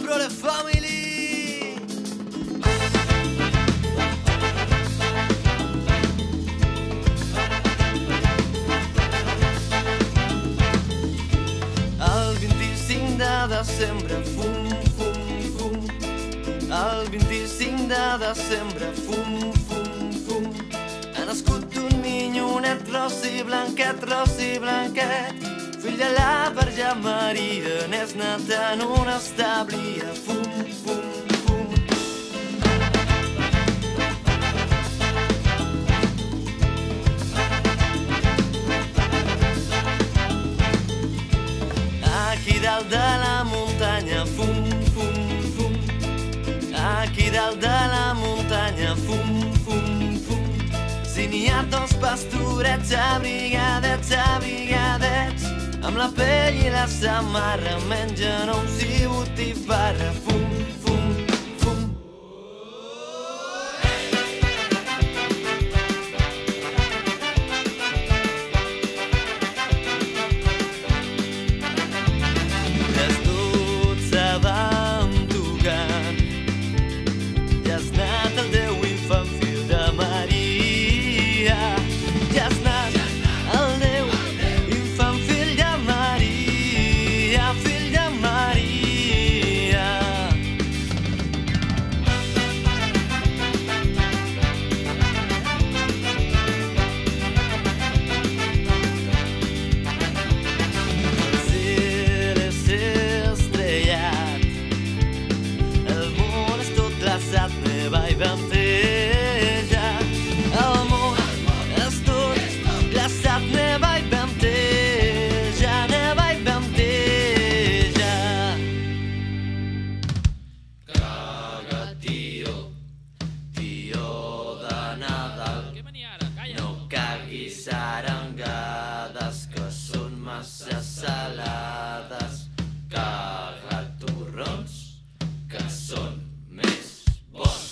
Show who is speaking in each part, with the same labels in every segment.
Speaker 1: Prole Family. El 25 de desembre, fum, fum, fum. El 25 de desembre, fum, fum, fum. Ha nascut un minyonet ros i blanquet, fill de la Verge Maria, n'és nat en una establia, fum, fum, fum. Aquí dalt de la muntanya, fum, fum, fum. Aquí dalt de la muntanya, fum, fum, fum. Si n'hi ha dos pastorets abrigadets, amb la pell i la samarra mengen ous i botifarra, fum, fum, fum. Les 12 vam tocant, ja has anat el Déu infant fill de Maria, ja has anat el Déu infant fill de Maria, fill de Maria. El cel és estrellat, el món és tot glaçat, neva i venteja. El món és tot glaçat, neva i venteja, neva i venteja. Caga, tio, tio de Nadal, no caguis arengades que són massa salades. Caga torrons que són més bons.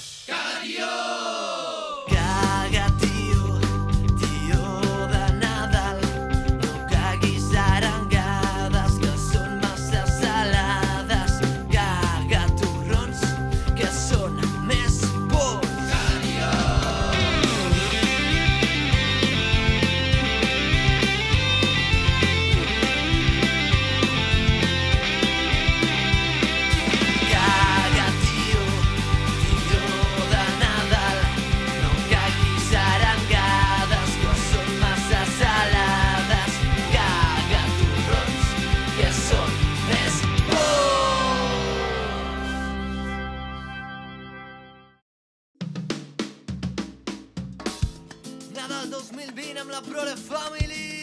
Speaker 1: Caga, tio, tio de Nadal, no caguis arengades que són massa salades. Caga torrons que són més bons. Caga, tio, tio de Nadal, no caguis arengades que són massa salades. Caga torrons que són més bons. Nadal 2020 amb la Prole Family.